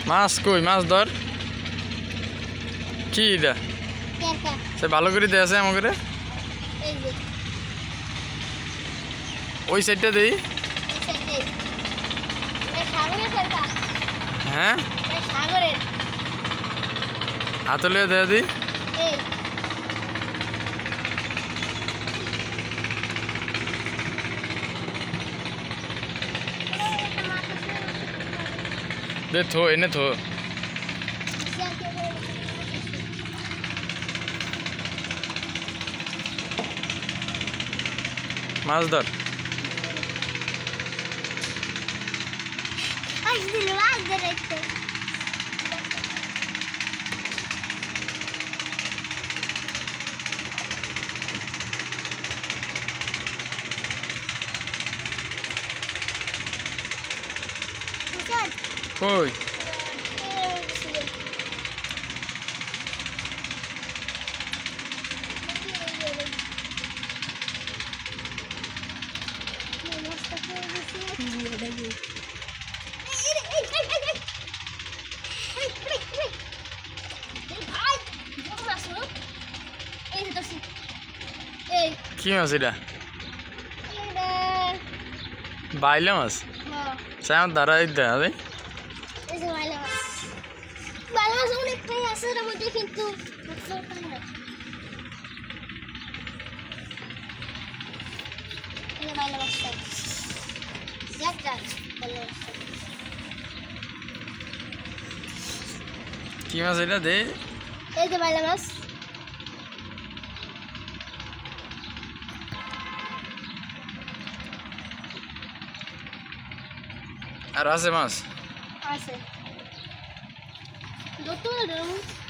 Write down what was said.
মাছ কই মাছ ধর কি এটা সে ভালো করে দিয়ে আছে আমাকে ওই সাইডটা দেই হ্যাঁ হাতলে দেয়া দিই দে থো এনে থো মাছ ধর কই কি মাছ এটা বাইলে মাছ আমার দ্বারা দেয় কি মাছ এটা দে এই যে বাইলা মাছ আর আছে মাছ আছে দুটো